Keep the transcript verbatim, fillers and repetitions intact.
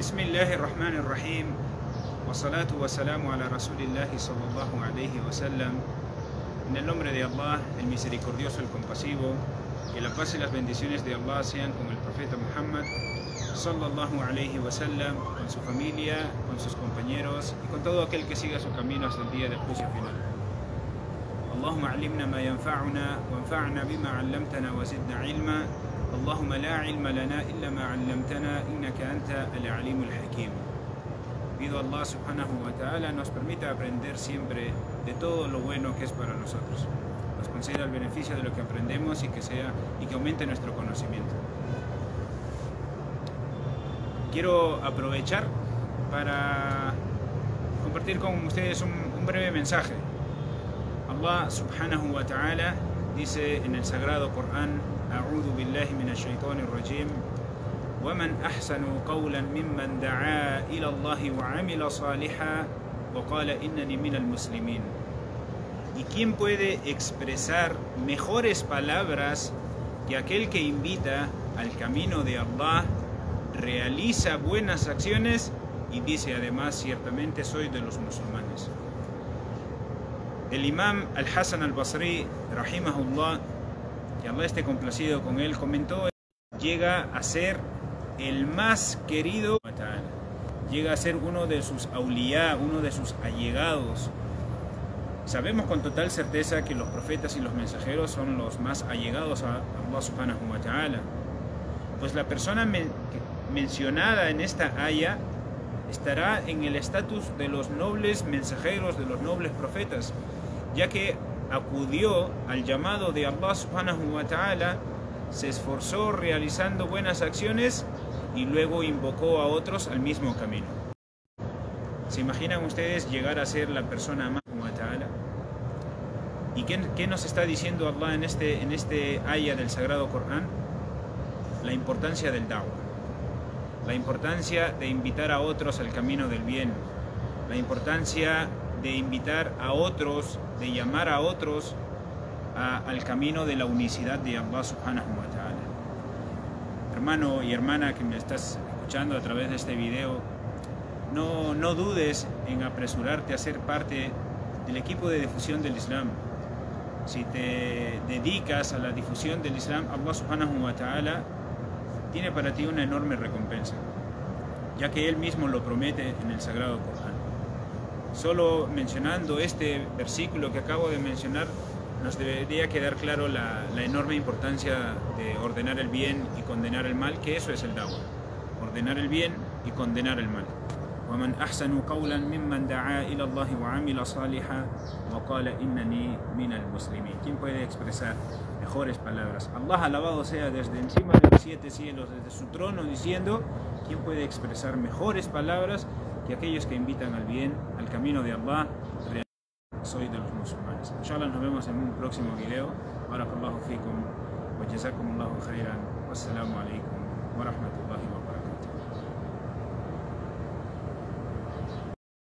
Bismillahirrahmanirrahim. Wassalatu wassalamu ala rasulillahi sallallahu alayhi wa sallam. En el nombre de Allah, el misericordioso, el compasivo, que la paz y las bendiciones de Allah sean con el profeta Muhammad sallallahu alayhi wa sallam, con su familia, con sus compañeros y con todo aquel que siga su camino hasta el día del juicio final. Allahumma alimna ma yanfa'una wanfa'na bima 'allamtana wa zidna 'ilma. Allahumma la 'ilma lana illa ma 'allamtana innaka anta al-'alimul hakim. Pido a Allah subhanahu wa ta'ala nos permita aprender siempre de todo lo bueno que es para nosotros. Nos conceda el beneficio de lo que aprendemos y que sea y que aumente nuestro conocimiento. Quiero aprovechar para compartir con ustedes un, un breve mensaje. Allah subhanahu wa ta'ala dice en el sagrado Corán: A'udhu billahi minash shaitanir rajim. وَمَنْ أَحْسَنُ قَوْلًا مِمَّنْ دَعَا إِلَى اللَّهِ وَعَمِلَ صَالِحًا وَقَالَ إِنَّنِي مِنَ الْمُسْلِمِينَ. ¿Y quién puede expresar mejores palabras que aquel que invita al camino de Allah, realiza buenas acciones y dice además: ciertamente soy de los musulmanes? El imam Al-Hasan Al-Basri, rahimahullah, que Allah esté complacido con él, comentó: llega a ser el más querido, llega a ser uno de sus awliya, uno de sus allegados. Sabemos con total certeza que los profetas y los mensajeros son los más allegados a Allah subhanahu wa ta'ala, pues la persona men mencionada en esta aya estará en el estatus de los nobles mensajeros, de los nobles profetas, ya que acudió al llamado de Allah subhanahu wa ta'ala, se esforzó realizando buenas acciones y luego invocó a otros al mismo camino. ¿Se imaginan ustedes llegar a ser la persona más wa ta'ala? ¿Y qué, qué nos está diciendo Allah en este, en este aya del Sagrado Corán? La importancia del da'wah, la importancia de invitar a otros al camino del bien, la importancia de invitar a otros, de llamar a otros a, al camino de la unicidad de Allah subhanahu wa ta'ala. Hermano y hermana que me estás escuchando a través de este video, no, no dudes en apresurarte a ser parte del equipo de difusión del Islam. Si te dedicas a la difusión del Islam, Allah subhanahu wa ta'ala tiene para ti una enorme recompensa, ya que Él mismo lo promete en el Sagrado Corán. Solo mencionando este versículo que acabo de mencionar, nos debería quedar claro la, la enorme importancia de ordenar el bien y condenar el mal, que eso es el da'wah, ordenar el bien y condenar el mal. وَمَنْ أَحْسَنُ قَوْلًا مِمَّنْ دَعَا إِلَى اللَّهِ وَعَمِلَ صَالِحًا وَقَالَ إِنَّنِي مِنَ الْمُسْلِمِينَ. ¿Quién puede expresar mejores palabras? Allah alabado sea desde encima de los siete cielos, desde su trono, diciendo: ¿quién puede expresar mejores palabras que aquellos que invitan al bien, al camino de Allah? Soy de los musulmanes. Inshallah nos vemos en un próximo video. Barakallahu fikum wa jazakumullahu khairan. Wassalamu alaikum wa rahmatullahi wa barakatuh.